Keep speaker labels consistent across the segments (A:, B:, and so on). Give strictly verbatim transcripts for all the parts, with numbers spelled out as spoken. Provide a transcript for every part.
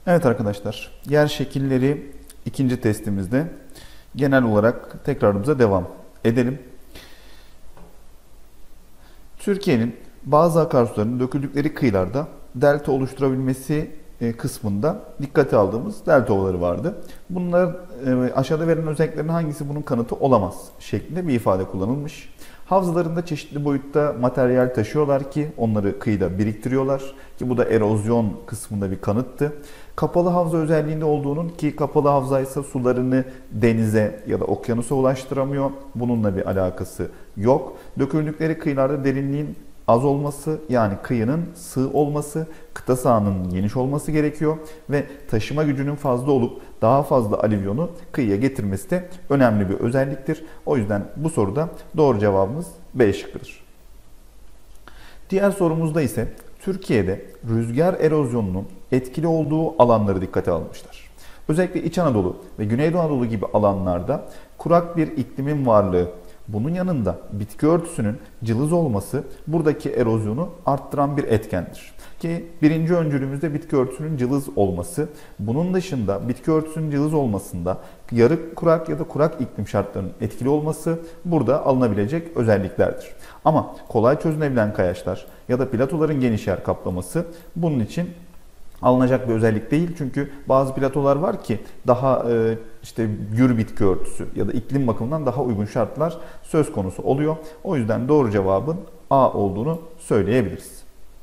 A: Evet arkadaşlar, yer şekilleri ikinci testimizde genel olarak tekrarımıza devam edelim. Türkiye'nin bazı akarsularının döküldükleri kıyılarda delta oluşturabilmesi kısmında dikkate aldığımız delta ovaları vardı. Bunlar aşağıda verilen özelliklerin hangisi bunun kanıtı olamaz şeklinde bir ifade kullanılmış. Havzalarında çeşitli boyutta materyal taşıyorlar ki onları kıyıda biriktiriyorlar ki bu da erozyon kısmında bir kanıttı. Kapalı havza özelliğinde olduğunun ki kapalı havza ise sularını denize ya da okyanusa ulaştıramıyor. Bununla bir alakası yok. Döküldükleri kıyılarda derinliğin az olması, yani kıyının sığ olması, kıta sahanının geniş olması gerekiyor ve taşıma gücünün fazla olup daha fazla alüvyonu kıyıya getirmesi de önemli bir özelliktir. O yüzden bu soruda doğru cevabımız B şıkkıdır. Diğer sorumuzda ise Türkiye'de rüzgar erozyonunun etkili olduğu alanları dikkate almışlar. Özellikle İç Anadolu ve Güneydoğu Anadolu gibi alanlarda kurak bir iklimin varlığı, bunun yanında bitki örtüsünün cılız olması buradaki erozyonu arttıran bir etkendir. Ki birinci öncülümüzde bitki örtüsünün cılız olması. Bunun dışında bitki örtüsünün cılız olmasında yarı kurak ya da kurak iklim şartlarının etkili olması burada alınabilecek özelliklerdir. Ama kolay çözünebilen kayaçlar ya da platoların geniş yer kaplaması bunun için alınacak bir özellik değil. Çünkü bazı platolar var ki daha e, işte gür bitki örtüsü ya da iklim bakımından daha uygun şartlar söz konusu oluyor. O yüzden doğru cevabın A olduğunu söyleyebiliriz.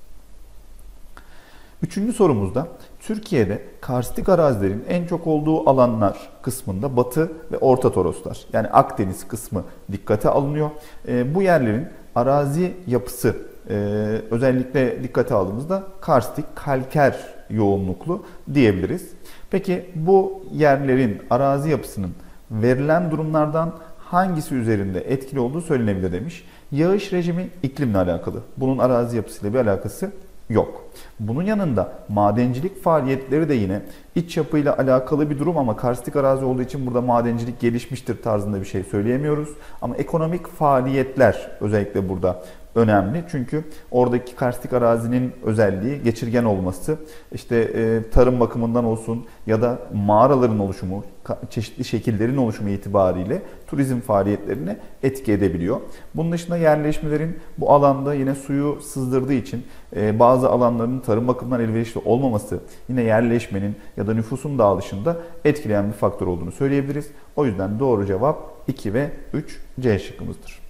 A: Üçüncü sorumuzda Türkiye'de karstik arazilerin en çok olduğu alanlar kısmında Batı ve Orta Toroslar, yani Akdeniz kısmı dikkate alınıyor. E, bu yerlerin arazi yapısı e, özellikle dikkate aldığımızda karstik, kalker yoğunluklu diyebiliriz. Peki bu yerlerin arazi yapısının verilen durumlardan hangisi üzerinde etkili olduğu söylenebilir demiş. Yağış rejimi iklimle alakalı. Bunun arazi yapısıyla bir alakası yok. Bunun yanında madencilik faaliyetleri de yine iç yapıyla alakalı bir durum ama karstik arazi olduğu için burada madencilik gelişmiştir tarzında bir şey söyleyemiyoruz. Ama ekonomik faaliyetler özellikle burada önemli. Çünkü oradaki karstik arazinin özelliği geçirgen olması, işte e, tarım bakımından olsun ya da mağaraların oluşumu, çeşitli şekillerin oluşumu itibariyle turizm faaliyetlerine etki edebiliyor. Bunun dışında yerleşmelerin bu alanda yine suyu sızdırdığı için e, bazı alanların tarım bakımından elverişli olmaması yine yerleşmenin ya da nüfusun dağılışında etkileyen bir faktör olduğunu söyleyebiliriz. O yüzden doğru cevap iki ve üç C şıkkımızdır.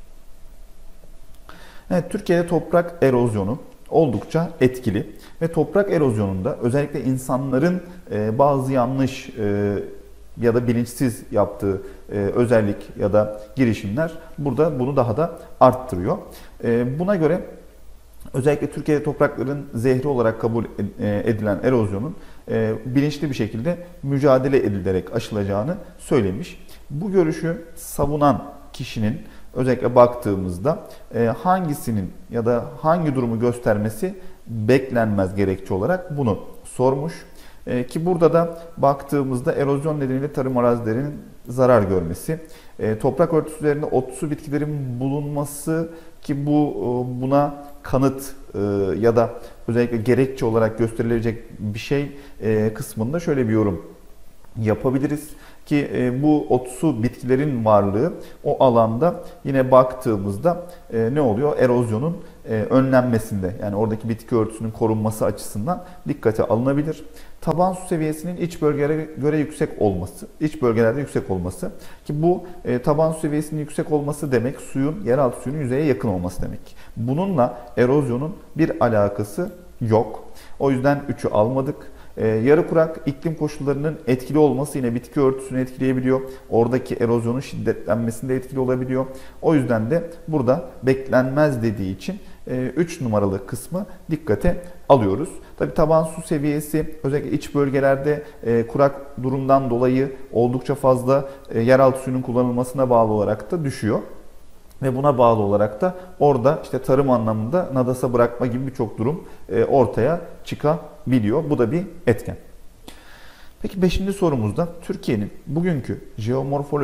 A: Evet, Türkiye'de toprak erozyonu oldukça etkili ve toprak erozyonunda özellikle insanların bazı yanlış ya da bilinçsiz yaptığı özellik ya da girişimler burada bunu daha da arttırıyor. Buna göre özellikle Türkiye'de toprakların zehri olarak kabul edilen erozyonun bilinçli bir şekilde mücadele edilerek aşılacağını söylemiş. Bu görüşü savunan kişinin özellikle baktığımızda hangisinin ya da hangi durumu göstermesi beklenmez gerekçe olarak bunu sormuş. Ki burada da baktığımızda erozyon nedeniyle tarım arazilerinin zarar görmesi, toprak örtüsü üzerinde otsu bitkilerin bulunması ki bu buna kanıt ya da özellikle gerekçe olarak gösterilecek bir şey kısmında şöyle bir yorum yapabiliriz. Ki bu otsu bitkilerin varlığı o alanda yine baktığımızda ne oluyor? Erozyonun önlenmesinde, yani oradaki bitki örtüsünün korunması açısından dikkate alınabilir. Taban su seviyesinin iç bölgelere göre yüksek olması, iç bölgelerde yüksek olması ki bu taban su seviyesinin yüksek olması demek suyun, yeraltı suyunun yüzeye yakın olması demek. Bununla erozyonun bir alakası yok. O yüzden üçü almadık. Ee, yarı kurak iklim koşullarının etkili olması yine bitki örtüsünü etkileyebiliyor. Oradaki erozyonun şiddetlenmesinde etkili olabiliyor. O yüzden de burada beklenmez dediği için üç e, numaralı kısmı dikkate alıyoruz. Tabii taban su seviyesi özellikle iç bölgelerde e, kurak durumdan dolayı oldukça fazla e, yeraltı suyunun kullanılmasına bağlı olarak da düşüyor. Ve buna bağlı olarak da orada işte tarım anlamında nadasa bırakma gibi birçok durum ortaya çıkabiliyor. Bu da bir etken. Peki beşinci sorumuzda Türkiye'nin bugünkü jeomorfolojik,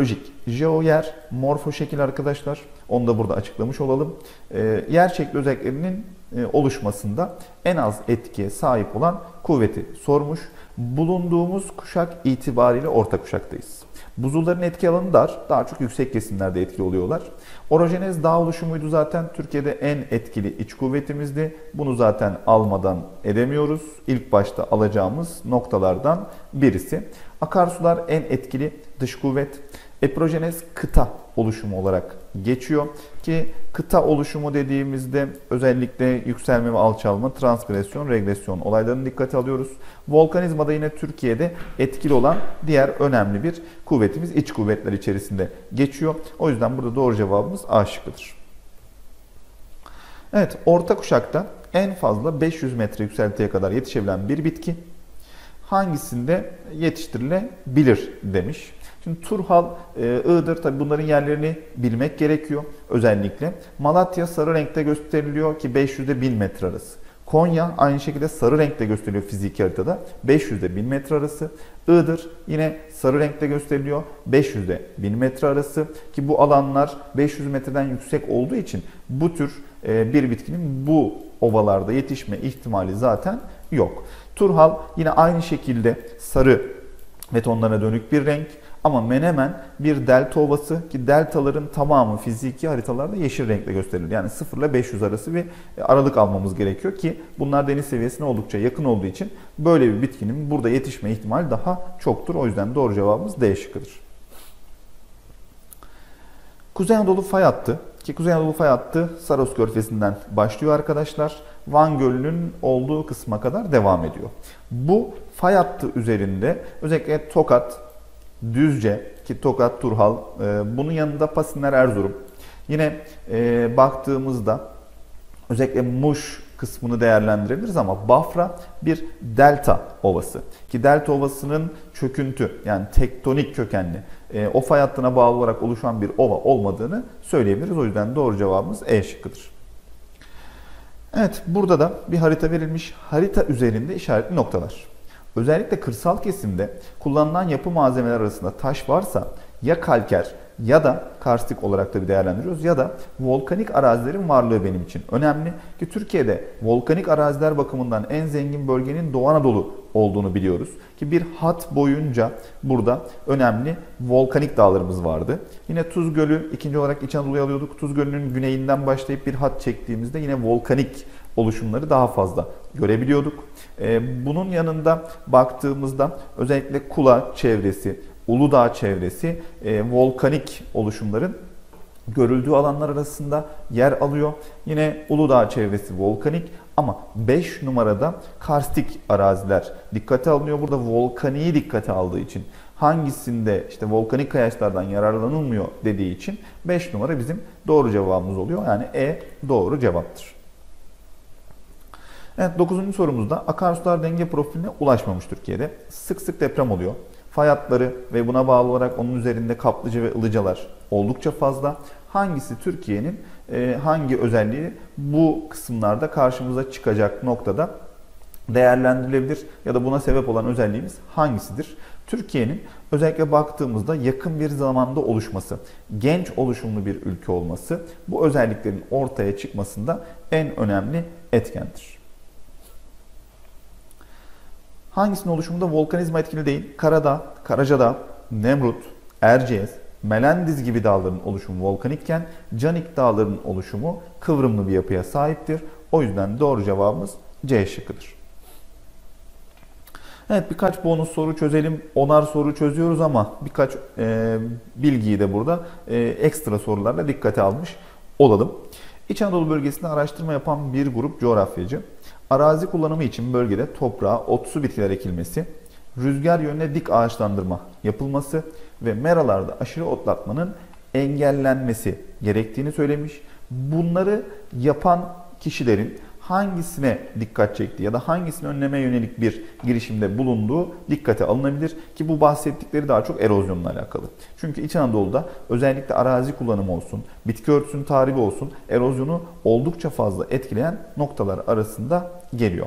A: Jeoyer, morfo şekil arkadaşlar. Onu da burada açıklamış olalım. E, yer şekli özelliklerinin e, oluşmasında en az etkiye sahip olan kuvveti sormuş. Bulunduğumuz kuşak itibariyle orta kuşaktayız. Buzulların etki alanı dar, daha çok yüksek kesimlerde etkili oluyorlar. Orojenez dağ oluşumuydu zaten. Türkiye'de en etkili iç kuvvetimizdi. Bunu zaten almadan edemiyoruz. İlk başta alacağımız noktalardan birisi. Akarsular en etkili dış kuvvet. Epirojenez kıta oluşumu olarak geçiyor ki kıta oluşumu dediğimizde özellikle yükselme ve alçalma, transgresyon, regresyon olaylarını dikkate alıyoruz. Volkanizma da yine Türkiye'de etkili olan diğer önemli bir kuvvetimiz iç kuvvetler içerisinde geçiyor. O yüzden burada doğru cevabımız A şıkkıdır. Evet, orta kuşakta en fazla beş yüz metre yükseltiye kadar yetişebilen bir bitki hangisinde yetiştirilebilir demiş. Şimdi Turhal, Iğdır, tabi bunların yerlerini bilmek gerekiyor özellikle. Malatya sarı renkte gösteriliyor ki beş yüzde bin metre arası. Konya aynı şekilde sarı renkte gösteriliyor fiziki haritada. beş yüzde bin metre arası. Iğdır yine sarı renkte gösteriliyor. beş yüzde bin metre arası ki bu alanlar beş yüz metreden yüksek olduğu için bu tür bir bitkinin bu ovalarda yetişme ihtimali zaten yok. Turhal yine aynı şekilde sarı ve tonlarına dönük bir renk. Ama Menemen bir delta ovası ki deltaların tamamı fiziki haritalarda yeşil renkle gösterilir. Yani sıfır ile beş yüz arası bir aralık almamız gerekiyor ki bunlar deniz seviyesine oldukça yakın olduğu için böyle bir bitkinin burada yetişme ihtimali daha çoktur. O yüzden doğru cevabımız D şıkkıdır. Kuzey Anadolu fay hattı ki Kuzey Anadolu fay hattı Saros Körfezi'nden başlıyor arkadaşlar. Van Gölü'nün olduğu kısma kadar devam ediyor. Bu fay hattı üzerinde özellikle Tokat, Düzce ki Tokat, Turhal, e, bunun yanında Pasinler, Erzurum. Yine e, baktığımızda özellikle Muş kısmını değerlendirebiliriz ama Bafra bir delta ovası. Ki delta ovasının çöküntü yani tektonik kökenli e, o fay hattına bağlı olarak oluşan bir ova olmadığını söyleyebiliriz. O yüzden doğru cevabımız E şıkkıdır. Evet, burada da bir harita verilmiş. Harita üzerinde işaretli noktalar. Özellikle kırsal kesimde kullanılan yapı malzemeler arasında taş varsa ya kalker ya da karstik olarak da bir değerlendiriyoruz ya da volkanik arazilerin varlığı benim için önemli ki Türkiye'de volkanik araziler bakımından en zengin bölgenin Doğu Anadolu olduğunu biliyoruz ki bir hat boyunca burada önemli volkanik dağlarımız vardı. Yine Tuz Gölü ikinci olarak İç Anadolu'ya alıyorduk. Tuz Gölü'nün güneyinden başlayıp bir hat çektiğimizde yine volkanik oluşumları daha fazla görebiliyorduk. Bunun yanında baktığımızda özellikle Kula çevresi, Uludağ çevresi volkanik oluşumların görüldüğü alanlar arasında yer alıyor. Yine Uludağ çevresi volkanik ama beş numarada karstik araziler dikkate alınıyor. Burada volkaniği dikkate aldığı için hangisinde işte volkanik kayaçlardan yararlanılmıyor dediği için beş numara bizim doğru cevabımız oluyor. Yani E doğru cevaptır. Evet, dokuzuncu sorumuzda akarsular denge profiline ulaşmamış Türkiye'de. Sık sık deprem oluyor. Fay hatları ve buna bağlı olarak onun üzerinde kaplıca ve ılıcalar oldukça fazla. Hangisi Türkiye'nin e, hangi özelliği bu kısımlarda karşımıza çıkacak noktada değerlendirilebilir ya da buna sebep olan özelliğimiz hangisidir? Türkiye'nin özellikle baktığımızda yakın bir zamanda oluşması, genç oluşumlu bir ülke olması bu özelliklerin ortaya çıkmasında en önemli etkendir. Hangisinin oluşumunda volkanizma etkili değil? Karadağ, Karacadağ, Nemrut, Erciyes, Melendiz gibi dağların oluşumu volkanikken Canik dağlarının oluşumu kıvrımlı bir yapıya sahiptir. O yüzden doğru cevabımız C şıkkıdır. Evet, birkaç bonus soru çözelim. Onar soru çözüyoruz ama birkaç e, bilgiyi de burada e, ekstra sorularla dikkate almış olalım. İç Anadolu bölgesinde araştırma yapan bir grup coğrafyacı, arazi kullanımı için bölgede toprağa otsu bitkiler ekilmesi, rüzgar yönüne dik ağaçlandırma yapılması ve meralarda aşırı otlatmanın engellenmesi gerektiğini söylemiş. Bunları yapan kişilerin hangisine dikkat çektiği ya da hangisini önlemeye yönelik bir girişimde bulunduğu dikkate alınabilir ki bu bahsettikleri daha çok erozyonla alakalı. Çünkü İç Anadolu'da özellikle arazi kullanımı olsun, bitki örtüsünün tahribi olsun, erozyonu oldukça fazla etkileyen noktalar arasında geliyor.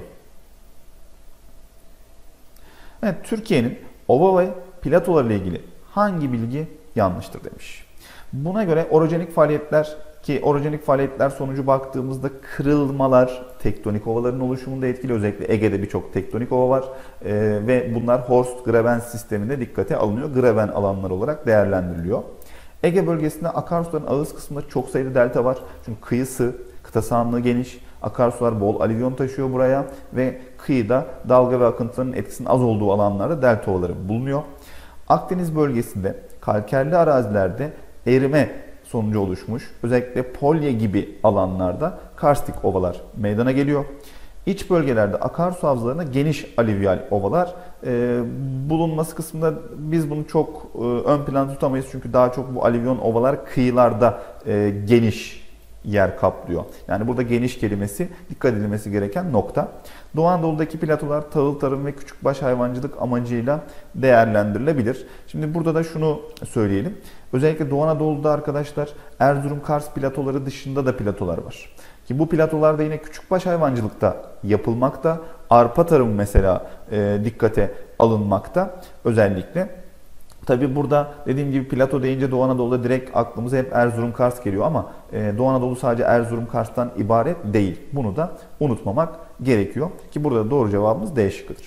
A: Evet, Türkiye'nin ova ve platolarla ilgili hangi bilgi yanlıştır demiş. Buna göre orojenik faaliyetler, ki orojenik faaliyetler sonucu baktığımızda kırılmalar tektonik ovaların oluşumunda etkili. Özellikle Ege'de birçok tektonik ova var ee, ve bunlar Horst-Graben sisteminde dikkate alınıyor. Graben alanlar olarak değerlendiriliyor. Ege bölgesinde akarsuların ağız kısmında çok sayıda delta var. Çünkü kıyısı, kıta sahanlığı geniş, akarsular bol alüvyon taşıyor buraya ve kıyıda dalga ve akıntıların etkisinin az olduğu alanlarda delta ovaları bulunuyor. Akdeniz bölgesinde kalkerli arazilerde erime sonucu oluşmuş, özellikle polye gibi alanlarda karstik ovalar meydana geliyor. İç bölgelerde akarsu havzalarında geniş alüvyal ovalar e, bulunması kısmında biz bunu çok e, ön planda tutamayız. Çünkü daha çok bu alüvyon ovalar kıyılarda e, geniş yer kaplıyor. Yani burada geniş kelimesi dikkat edilmesi gereken nokta. Doğu Anadolu'daki platolar tahıl tarım ve küçükbaş hayvancılık amacıyla değerlendirilebilir. Şimdi burada da şunu söyleyelim. Özellikle Doğu Anadolu'da arkadaşlar Erzurum-Kars platoları dışında da platolar var. Ki bu platolarda yine küçükbaş hayvancılıkta yapılmakta. Arpa tarımı mesela e, dikkate alınmakta özellikle. Tabi burada dediğim gibi plato deyince Doğu Anadolu'da direkt aklımıza hep Erzurum-Kars geliyor ama e, Doğu Anadolu sadece Erzurum-Kars'tan ibaret değil. Bunu da unutmamak gerekiyor. Ki burada doğru cevabımız D şıkkıdır.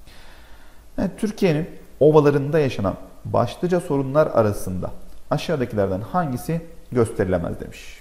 A: Evet, Türkiye'nin ovalarında yaşanan başlıca sorunlar arasında aşağıdakilerden hangisi gösterilemez demiş.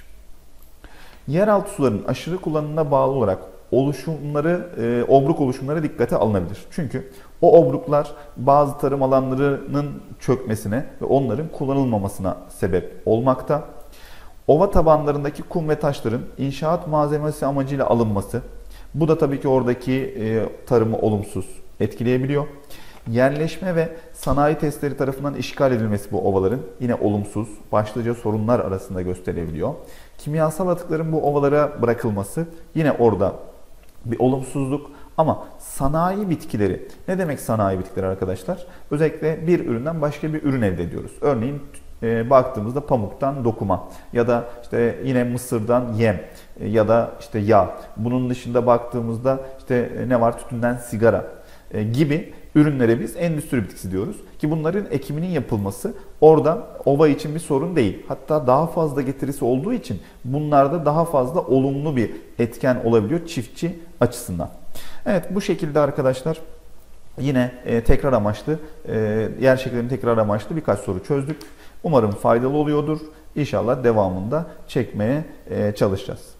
A: Yeraltı suların aşırı kullanımına bağlı olarak oluşumları, e, obruk oluşumları dikkate alınabilir. Çünkü o obruklar bazı tarım alanlarının çökmesine ve onların kullanılmamasına sebep olmakta. Ova tabanlarındaki kum ve taşların inşaat malzemesi amacıyla alınması, bu da tabii ki oradaki e, tarımı olumsuz etkileyebiliyor. Yerleşme ve sanayi testleri tarafından işgal edilmesi bu ovaların yine olumsuz, başlıca sorunlar arasında gösterebiliyor. Kimyasal atıkların bu ovalara bırakılması yine orada bir olumsuzluk. Ama sanayi bitkileri, ne demek sanayi bitkileri arkadaşlar? Özellikle bir üründen başka bir ürün elde ediyoruz. Örneğin e, baktığımızda pamuktan dokuma ya da işte yine mısırdan yem e, ya da işte yağ. Bunun dışında baktığımızda işte e, ne var? Tütünden sigara e, gibi ürünlere biz endüstri bitkisi diyoruz. Ki bunların ekiminin yapılması orada ova için bir sorun değil. Hatta daha fazla getirisi olduğu için bunlarda daha fazla olumlu bir etken olabiliyor çiftçi açısından. Evet, bu şekilde arkadaşlar yine e, tekrar amaçlı, e, yer şekillerini tekrar amaçlı birkaç soru çözdük. Umarım faydalı oluyordur. İnşallah devamında çekmeye e, çalışacağız.